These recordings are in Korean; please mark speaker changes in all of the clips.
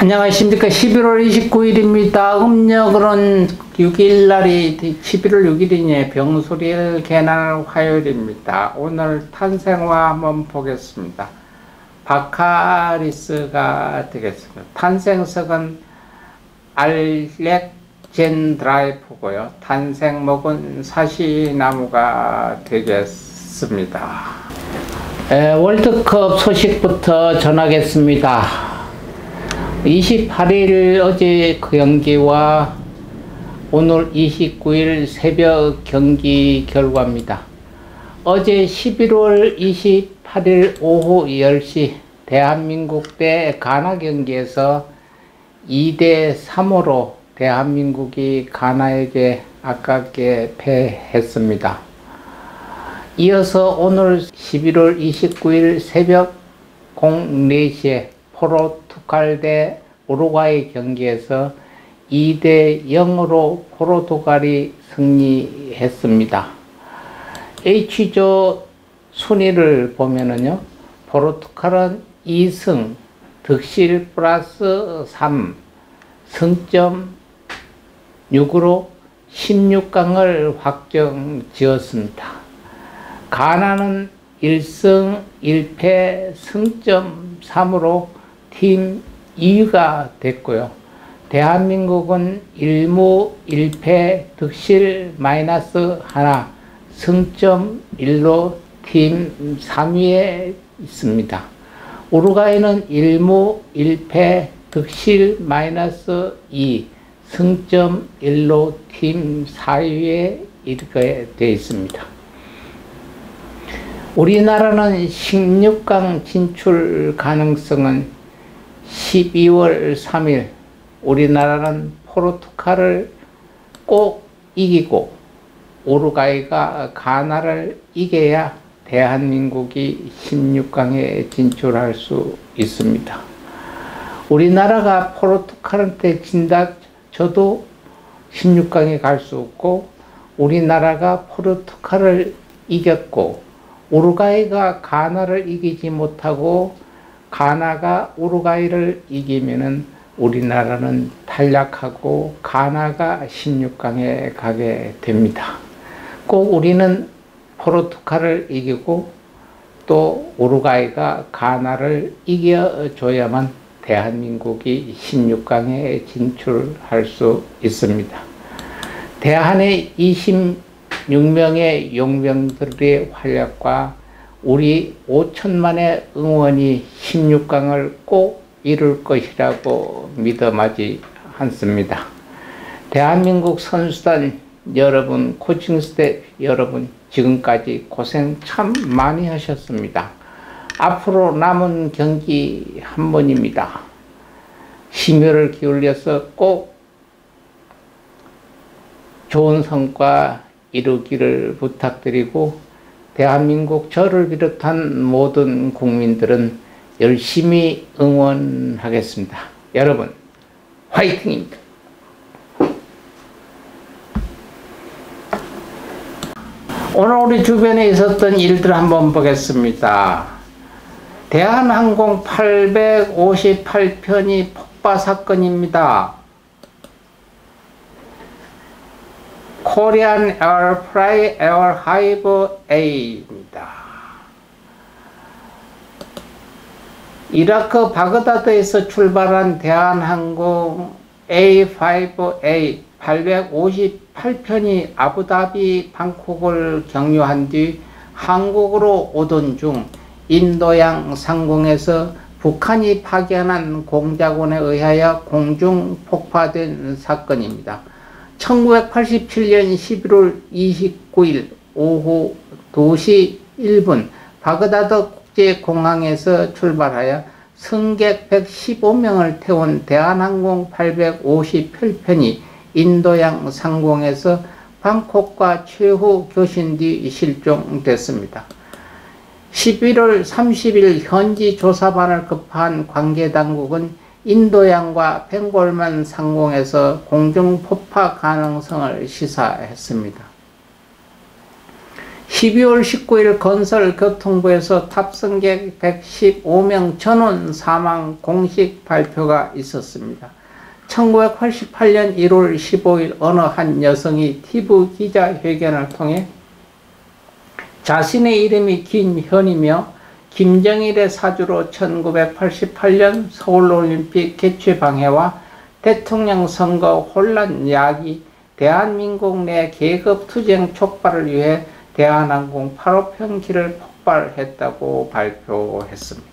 Speaker 1: 안녕하십니까. 11월 29일입니다. 음력으로는 6일날이 11월 6일이니 병술일 개날 화요일입니다. 오늘 탄생화 한번 보겠습니다. 바카리스가 되겠습니다. 탄생석은 알렉젠드라이프고요. 탄생목은 사시나무가 되겠습니다. 월드컵 소식부터 전하겠습니다. 28일 어제 경기와 오늘 29일 새벽 경기 결과입니다. 어제 11월 28일 오후 10시 대한민국 대 가나 경기에서 2대 3으로 대한민국이 가나에게 아깝게 패했습니다. 이어서 오늘 11월 29일 새벽 04시에 포르투갈 대 우루과이 경기에서 2대 0으로 포르투갈이 승리했습니다. H조 순위를 보면은요, 포르투갈은 2승, 득실 플러스 3, 승점 6으로 16강을 확정 지었습니다. 가나는 1승 1패 승점 3으로 팀 2위가 됐고요. 대한민국은 1무 1패 득실 마이너스 1 승점 1로 팀 3위에 있습니다. 우루과이는 1무 1패 득실 마이너스 2 승점 1로 팀 4위에 이르게 되어 있습니다. 우리나라는 16강 진출 가능성은 12월 3일 우리나라는 포르투갈을 꼭 이기고 우루과이가 가나를 이겨야 대한민국이 16강에 진출할 수 있습니다. 우리나라가 포르투갈한테 진다 저도 16강에 갈 수 없고, 우리나라가 포르투갈을 이겼고 우루과이가 가나를 이기지 못하고 가나가 우루과이를 이기면은 우리나라는 탈락하고 가나가 16강에 가게 됩니다. 꼭 우리는 포르투갈을 이기고 또 우루과이가 가나를 이겨줘야만 대한민국이 16강에 진출할 수 있습니다. 대한의 26명의 용병들의 활약과 우리 5천만의 응원이 16강을 꼭 이룰 것이라고 믿어마지 않습니다. 대한민국 선수단 여러분, 코칭 스태프 여러분, 지금까지 고생 참 많이 하셨습니다. 앞으로 남은 경기 한 번입니다. 심혈을 기울여서 꼭 좋은 성과 이루기를 부탁드리고, 대한민국 저를 비롯한 모든 국민들은 열심히 응원하겠습니다. 여러분, 화이팅입니다. 오늘 우리 주변에 있었던 일들 한번 보겠습니다. 대한항공 858편이 폭파 사건입니다. 코리안 에어프라이 에어하이브 A입니다. 이라크 바그다드에서 출발한 대한항공 A5A 858편이 아부다비 방콕을 경유한 뒤 한국으로 오던 중 인도양 상공에서 북한이 파견한 공작원에 의하여 공중 폭파된 사건입니다. 1987년 11월 29일 오후 2시 1분 바그다드 국제공항에서 출발하여 승객 115명을 태운 대한항공 858편이 인도양 상공에서 방콕과 최후 교신 뒤 실종됐습니다. 11월 30일 현지 조사반을 급파한 관계당국은 인도양과 벵골만 상공에서 공중 폭파 가능성을 시사했습니다. 12월 19일 건설교통부에서 탑승객 115명 전원 사망 공식 발표가 있었습니다. 1988년 1월 15일 어느 한 여성이 TV 기자회견을 통해 자신의 이름이 김현이며 김정일의 사주로 1988년 서울올림픽 개최 방해와 대통령 선거 혼란 야기, 대한민국 내 계급투쟁 촉발을 위해 대한항공 8호 편기를 폭발했다고 발표했습니다.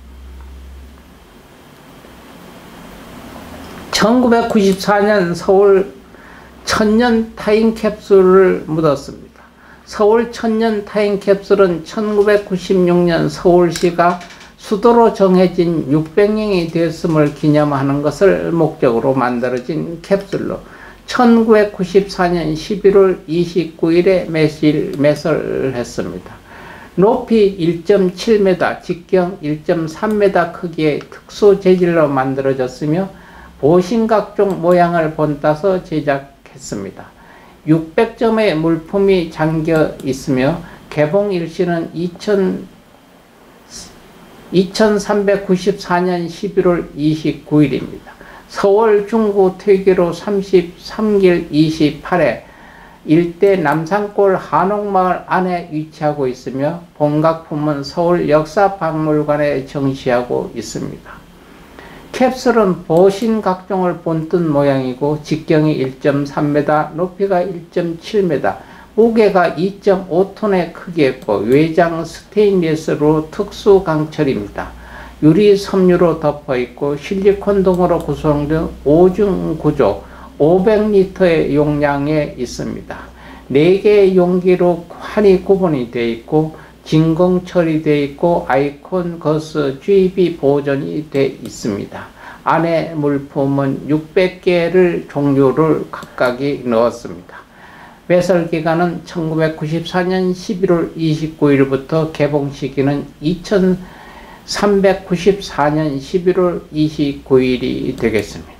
Speaker 1: 1994년 서울 천년 타임캡슐을 묻었습니다. 서울 천년 타임캡슐은 1996년 서울시가 수도로 정해진 600년이 되었음을 기념하는 것을 목적으로 만들어진 캡슐로 1994년 11월 29일에 매설했습니다. 높이 1.7m, 직경 1.3m 크기의 특수 재질로 만들어졌으며 보신각종 모양을 본따서 제작했습니다. 600점의 물품이 잠겨 있으며 개봉 일시는 2394년 11월 29일입니다. 서울 중구 퇴계로 33길 28회 일대 남산골 한옥마을 안에 위치하고 있으며 본각품은 서울 역사박물관에 전시하고 있습니다. 캡슐은 보신각종을 본뜬 모양이고 직경이 1.3m, 높이가 1.7m, 무게가 2.5톤의 크기였고 외장 스테인리스로 특수 강철입니다. 유리 섬유로 덮어있고 실리콘 등으로 구성된 5중 구조 500리터의 용량에 있습니다. 4개의 용기로 환히 구분이 되어 있고 진공 처리되어 있고 아이콘 거스 GB 보존이 되어 있습니다. 안에 물품은 600개를 종류를 각각이 넣었습니다. 매설 기간은 1994년 11월 29일부터 개봉 시기는 2394년 11월 29일이 되겠습니다.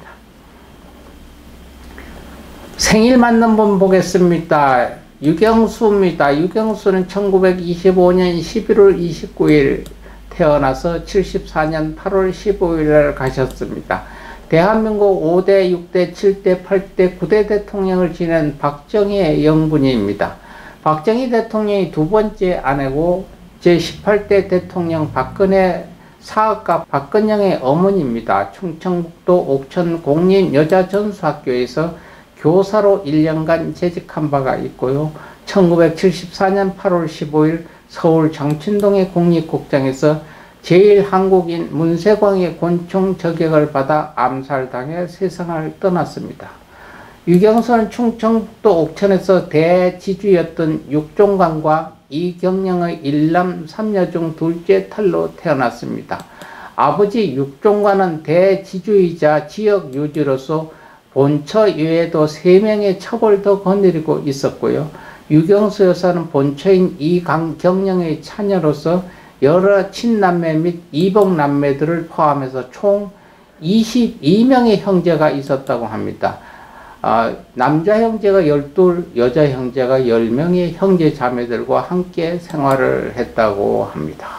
Speaker 1: 생일 맞는 분 보겠습니다. 유경수입니다. 유경수는 1925년 11월 29일 태어나서 74년 8월 15일을 가셨습니다. 대한민국 5대, 6대, 7대, 8대, 9대 대통령을 지낸 박정희의 영분입니다. 박정희 대통령이 두 번째 아내고 제18대 대통령 박근혜 사업가 박근영의 어머니입니다. 충청북도 옥천 공립여자전수학교에서 교사로 1년간 재직한 바가 있고요. 1974년 8월 15일 서울 장춘동의 국립극장에서 제1한국인 문세광의 권총 저격을 받아 암살당해 세상을 떠났습니다. 유경수는 충청북도 옥천에서 대지주였던 육종관과 이경영의 1남 3녀 중 둘째 딸로 태어났습니다. 아버지 육종관은 대지주이자 지역 유지로서 본처 이외에도 3명의 첩을 더 거느리고 있었고요. 유경수 여사는 본처인 이경영의 차녀로서 여러 친남매 및 이복남매들을 포함해서 총 22명의 형제가 있었다고 합니다. 남자 형제가 12, 여자 형제가 10명의 형제 자매들과 함께 생활을 했다고 합니다.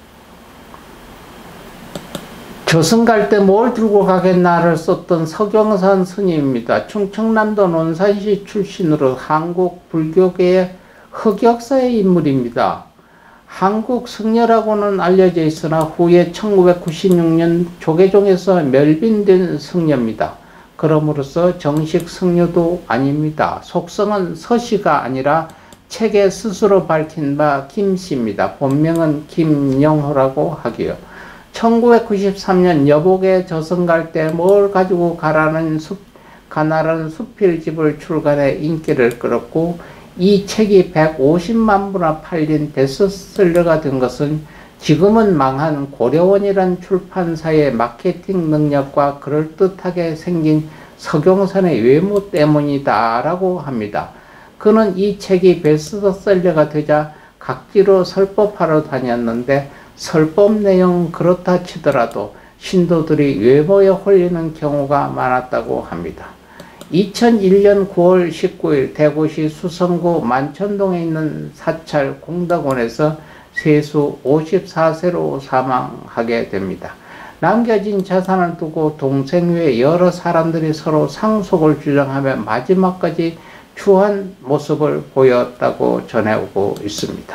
Speaker 1: 조선 갈 때 뭘 들고 가겠나를 썼던 서경산 스님입니다. 충청남도 논산시 출신으로 한국 불교계의 흑역사의 인물입니다. 한국 승려라고는 알려져 있으나 후에 1996년 조계종에서 멸빈된 승려입니다. 그럼으로써 정식 승려도 아닙니다. 속성은 서씨가 아니라 책에 스스로 밝힌 바 김씨입니다. 본명은 김영호라고 하기요. 1993년 여복에 조선 갈 때 뭘 가지고 가라는 가나른 수필집을 출간해 인기를 끌었고 이 책이 150만 부나 팔린 베스트셀러가 된 것은 지금은 망한 고려원이란 출판사의 마케팅 능력과 그럴듯하게 생긴 서경산의 외모 때문이다 라고 합니다. 그는 이 책이 베스트셀러가 되자 각지로 설법하러 다녔는데 설법 내용 그렇다 치더라도 신도들이 외모에 홀리는 경우가 많았다고 합니다. 2001년 9월 19일 대구시 수성구 만천동에 있는 사찰 공덕원에서 세수 54세로 사망하게 됩니다. 남겨진 재산을 두고 동생 외 여러 사람들이 서로 상속을 주장하며 마지막까지 추한 모습을 보였다고 전해오고 있습니다.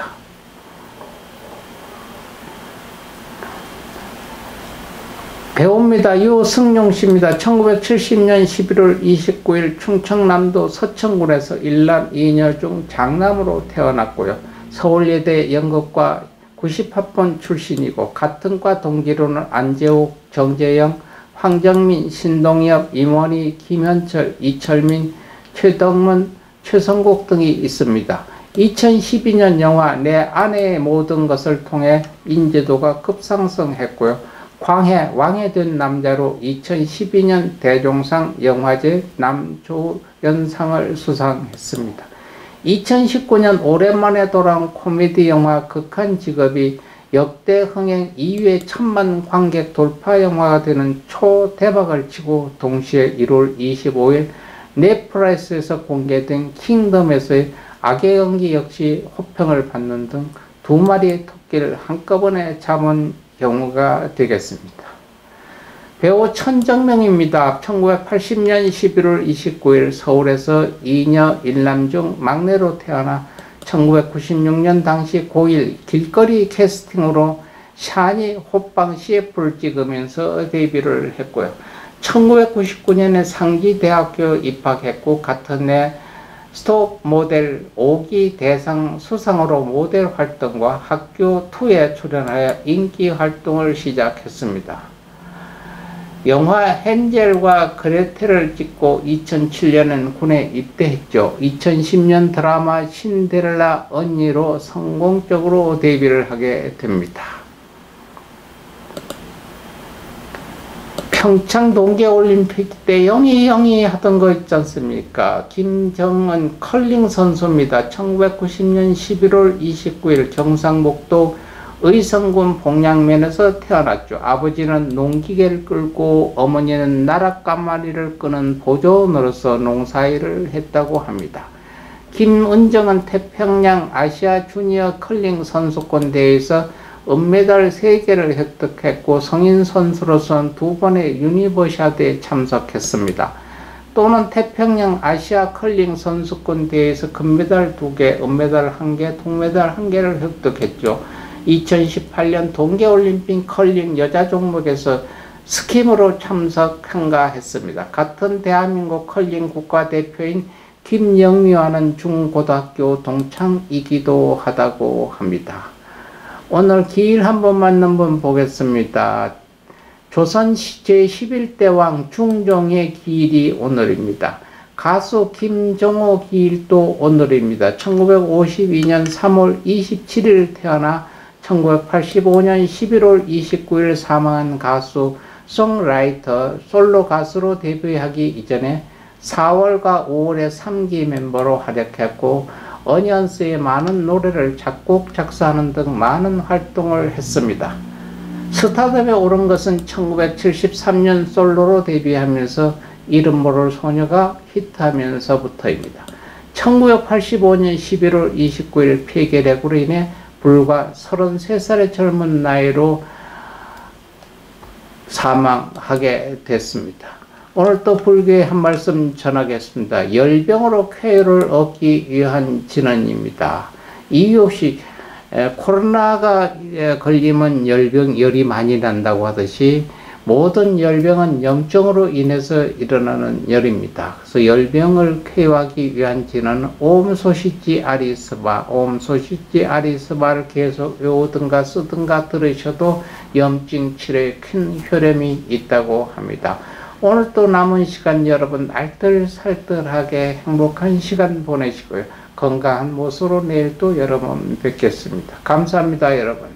Speaker 1: 배우입니다. 유승용씨입니다. 1970년 11월 29일 충청남도 서천군에서 일남 2녀 중 장남으로 태어났고요. 서울예대 연극과 90학번 출신이고 같은 과 동기로는 안재욱, 정재영, 황정민, 신동엽, 임원희, 김현철, 이철민, 최덕문, 최성국 등이 있습니다. 2012년 영화 내 아내의 모든 것을 통해 인지도가 급상승했고요. 광해 왕이 된 남자로 2012년 대종상 영화제 남조연상을 수상했습니다. 2019년 오랜만에 돌아온 코미디 영화 극한직업이 역대 흥행 2위의 1000만 관객 돌파 영화가 되는 초대박을 치고 동시에 1월 25일 넷플릭스에서 공개된 킹덤에서의 악의 연기 역시 호평을 받는 등 두 마리의 토끼를 한꺼번에 잡은 경우가 되겠습니다. 배우 천정명입니다. 1980년 11월 29일 서울에서 2녀 1남 중 막내로 태어나 1996년 당시 고1 길거리 캐스팅으로 샤니 호빵 CF를 찍으면서 데뷔를 했고요. 1999년에 상지대학교 입학했고 같은 해 스톱 모델 5기 대상 수상으로 모델 활동과 학교 2에 출연하여 인기 활동을 시작했습니다. 영화 헨젤과 그레텔을 찍고 2007년엔 군에 입대했죠. 2010년 드라마 신데렐라 언니로 성공적으로 데뷔를 하게 됩니다. 평창 동계올림픽 때 영희 하던 거 있지 않습니까? 김정은 컬링 선수입니다. 1990년 11월 29일 경상북도 의성군 봉양면에서 태어났죠. 아버지는 농기계를 끌고 어머니는 나락가마리를 끄는 보조원으로서 농사일을 했다고 합니다. 김은정은 태평양 아시아 주니어 컬링 선수권 대회에서 은메달 3개를 획득했고 성인 선수로서는 2번의 유니버시아드에 참석했습니다. 또는 태평양 아시아 컬링 선수권 대회에서 금메달 2개, 은메달 1개, 동메달 1개를 획득했죠. 2018년 동계올림픽 컬링 여자 종목에서 스킴으로 참석한가했습니다. 같은 대한민국 컬링 국가대표인 김영미와는 중고등학교 동창이기도 하다고 합니다. 오늘 기일 한 번만 한번 보겠습니다. 조선 제11대 왕 중종의 기일이 오늘입니다. 가수 김정호 기일도 오늘입니다. 1952년 3월 27일 태어나 1985년 11월 29일 사망한 가수, 송라이터, 솔로 가수로 데뷔하기 이전에 4월과 5월에 3기 멤버로 활약했고 어니언스의 많은 노래를 작곡, 작사하는 등 많은 활동을 했습니다. 스타덤에 오른 것은 1973년 솔로로 데뷔하면서 이름 모를 소녀가 히트하면서부터입니다. 1985년 11월 29일 폐결핵으로 인해 불과 33살의 젊은 나이로 사망하게 됐습니다. 오늘 또 불교의 한 말씀 전하겠습니다. 열병으로 쾌유를 얻기 위한 진언입니다. 이유 없이 코로나가 걸리면 열이 많이 난다고 하듯이 모든 열병은 염증으로 인해서 일어나는 열입니다. 그래서 열병을 쾌유하기 위한 진언은 옴 소시지 아리스바, 옴 소시지 아리스바를 계속 외우든가 쓰든가 들으셔도 염증 치료에 큰 효력이 있다고 합니다. 오늘 또 남은 시간 여러분 알뜰살뜰하게 행복한 시간 보내시고요. 건강한 모습으로 내일 또 여러분 뵙겠습니다. 감사합니다, 여러분.